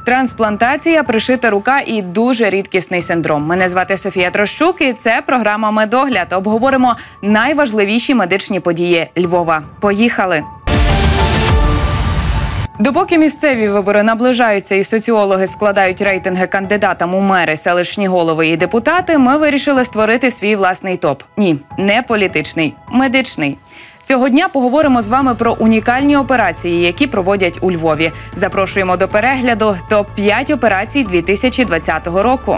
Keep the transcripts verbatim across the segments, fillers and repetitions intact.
Трансплантація, пришита рука і дуже рідкісний синдром. Мене звати Софія Трощук і це програма «Медогляд». Обговоримо найважливіші медичні події Львова. Поїхали! Допоки місцеві вибори наближаються і соціологи складають рейтинги кандидатам у мери, селищні голови і депутати, ми вирішили створити свій власний топ. Ні, не політичний, медичний. Цього дня поговоримо з вами про унікальні операції, які проводять у Львові. Запрошуємо до перегляду топ п'ять операцій дві тисячі двадцятого року.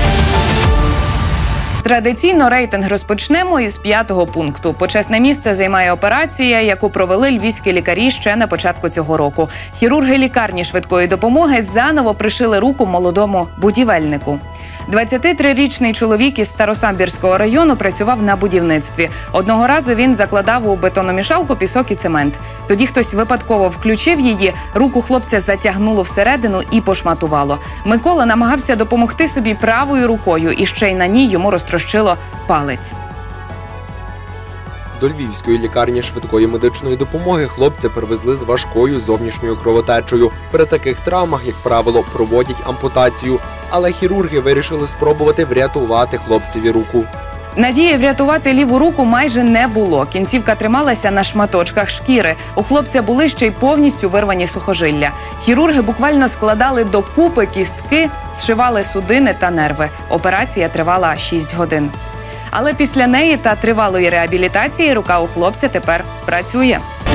Традиційно рейтинг розпочнемо із п'ятого пункту. Почесне місце займає операція, яку провели львівські лікарі ще на початку цього року. Хірурги лікарні швидкої допомоги заново пришили руку молодому будівельнику. двадцятитрирічний чоловік із Старосамбірського району працював на будівництві. Одного разу він закладав у бетономішалку пісок і цемент. Тоді хтось випадково включив її, руку хлопця затягнуло всередину і пошматувало. Микола намагався допомогти собі правою рукою, і ще й на ній йому розтрощило палець. До львівської лікарні швидкої медичної допомоги хлопця перевезли з важкою зовнішньою кровотечею. При таких травмах, як правило, проводять ампутацію. Але хірурги вирішили спробувати врятувати хлопцеві руку. Надії врятувати ліву руку майже не було. Кінцівка трималася на шматочках шкіри. У хлопця були ще й повністю вирвані сухожилля. Хірурги буквально складали докупи кістки, зшивали судини та нерви. Операція тривала шість годин. Але після неї та тривалої реабілітації рука у хлопця тепер працює.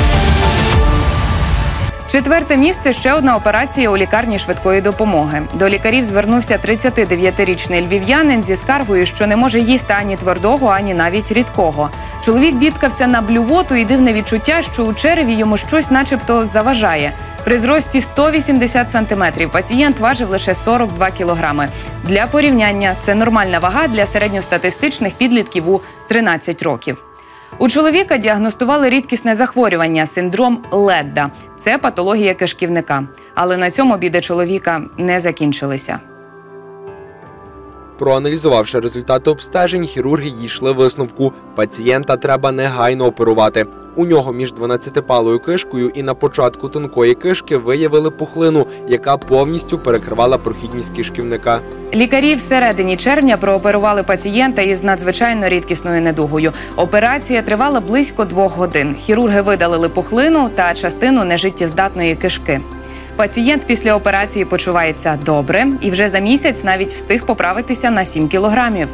Четверте місце – ще одна операція у лікарні швидкої допомоги. До лікарів звернувся тридцятидев'ятирічний львів'янин зі скаргою, що не може їсти ані твердого, ані навіть рідкого. Чоловік бідкався на блювоту і дивне відчуття, що у череві йому щось начебто заважає. При зрості сто вісімдесят сантиметрів пацієнт важив лише сорок два кілограми. Для порівняння, це нормальна вага для середньостатистичних підлітків у тринадцять років. У чоловіка діагностували рідкісне захворювання – синдром Ледда. Це патологія кишківника. Але на цьому біди чоловіка не закінчилися. Проаналізувавши результати обстежень, хірурги дійшли висновку – пацієнта треба негайно оперувати. У нього між дванадцятипалою кишкою і на початку тонкої кишки виявили пухлину, яка повністю перекривала прохідність кишківника. Лікарі всередині червня прооперували пацієнта із надзвичайно рідкісною недугою. Операція тривала близько двох годин. Хірурги видалили пухлину та частину нежиттєздатної кишки. Пацієнт після операції почувається добре і вже за місяць навіть встиг поправитися на сім кілограмів.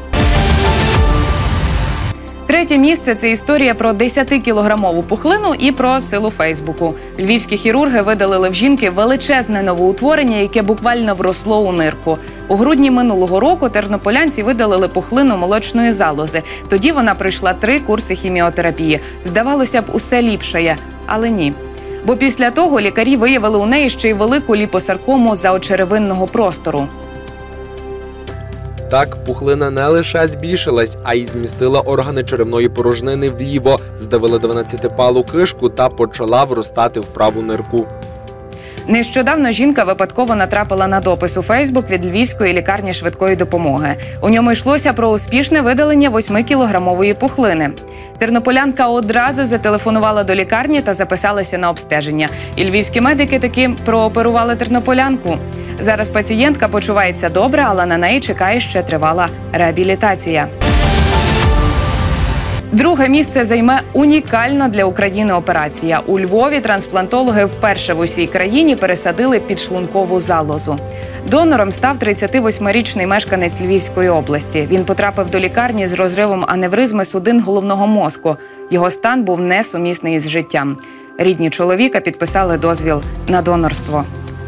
Третє місце – це історія про десятикілограмову пухлину і про силу Фейсбуку. Львівські хірурги видалили в жінки величезне новоутворення, яке буквально вросло у нирку. У грудні минулого року тернополянці видалили пухлину молочної залози. Тоді вона пройшла три курси хіміотерапії. Здавалося б, усе ліпшає, але ні. Бо після того лікарі виявили у неї ще й велику ліпосаркому заочеревинного простору. Так, пухлина не лише збільшилась, а й змістила органи черевної порожнини вліво, здавила дванадцятипалу кишку та почала вростати в праву нирку. Нещодавно жінка випадково натрапила на допис у Фейсбук від львівської лікарні швидкої допомоги. У ньому йшлося про успішне видалення восьмикілограмової пухлини. Тернополянка одразу зателефонувала до лікарні та записалася на обстеження. І львівські медики таки прооперували тернополянку. Зараз пацієнтка почувається добре, але на неї чекає ще тривала реабілітація. Друге місце займе унікальна для України операція. У Львові трансплантологи вперше в усій країні пересадили підшлункову залозу. Донором став тридцятивосьмирічний мешканець Львівської області. Він потрапив до лікарні з розривом аневризми судин головного мозку. Його стан був несумісний із життям. Рідні чоловіка підписали дозвіл на донорство.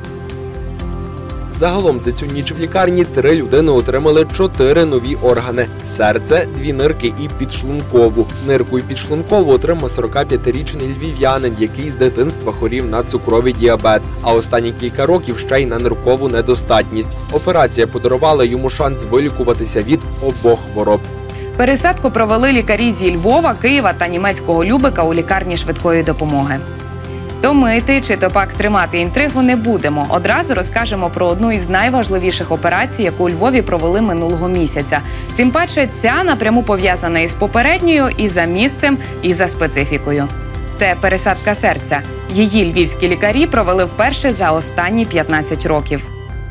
Загалом за цю ніч в лікарні три людини отримали чотири нові органи – серце, дві нирки і підшлункову. Нирку і підшлункову отримав сорокап'ятирічний львів'янин, який з дитинства хворів на цукровий діабет, а останні кілька років ще й на ниркову недостатність. Операція подарувала йому шанс вилікуватися від обох хвороб. Пересадку провели лікарі зі Львова, Києва та німецького Любека у лікарні швидкої допомоги. Томити чи то пак тримати інтригу не будемо. Одразу розкажемо про одну із найважливіших операцій, яку у Львові провели минулого місяця. Тим паче, ця напряму пов'язана із попередньою, і за місцем, і за специфікою. Це пересадка серця. Її львівські лікарі провели вперше за останні п'ятнадцять років.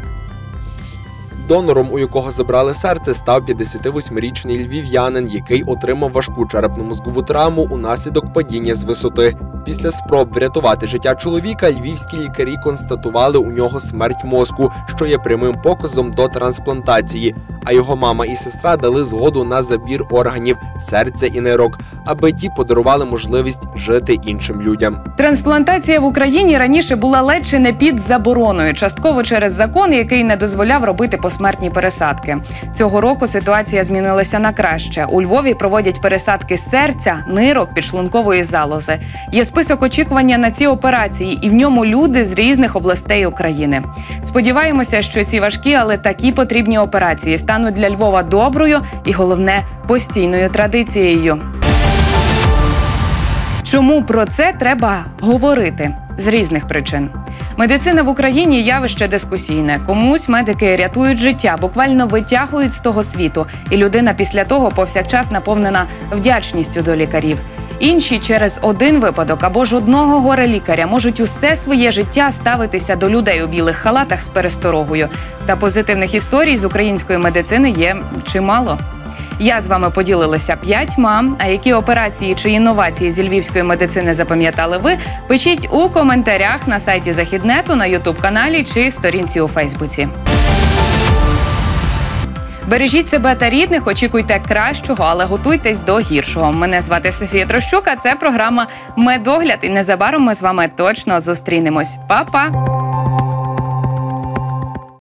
Донором, у якого забрали серце, став п'ятдесятивосьмирічний львів'янин, який отримав важку черепно-мозкову травму унаслідок падіння з висоти. Після спроб врятувати життя чоловіка, львівські лікарі констатували у нього смерть мозку, що є прямим показом до трансплантації. А його мама і сестра дали згоду на забір органів – серця і нирок, аби ті подарували можливість жити іншим людям. Трансплантація в Україні раніше була ледь чи не під забороною, частково через закон, який не дозволяв робити посмертні пересадки. Цього року ситуація змінилася на краще. У Львові проводять пересадки серця, нирок, підшлункової залози. Є список очікування на ці операції, і в ньому люди з різних областей України. Сподіваємося, що ці важкі, але такі потрібні операції стануть для Львова доброю і, головне, постійною традицією. Чому про це треба говорити? З різних причин. Медицина в Україні – явище дискусійне. Комусь медики рятують життя, буквально витягують з того світу, і людина після того повсякчас наповнена вдячністю до лікарів. Інші через один випадок або ж одного горе-лікаря можуть усе своє життя ставитися до людей у білих халатах з пересторогою. Та позитивних історій з української медицини є чимало. Я з вами поділилася п'ятьма, а які операції чи інновації зі львівської медицини запам'ятали ви, пишіть у коментарях на сайті Західнету, на ютуб-каналі чи сторінці у Фейсбуці. Бережіть себе та рідних, очікуйте кращого, але готуйтесь до гіршого. Мене звати Софія Трощук, а це програма «Медогляд», і незабаром ми з вами точно зустрінемось. Па-па!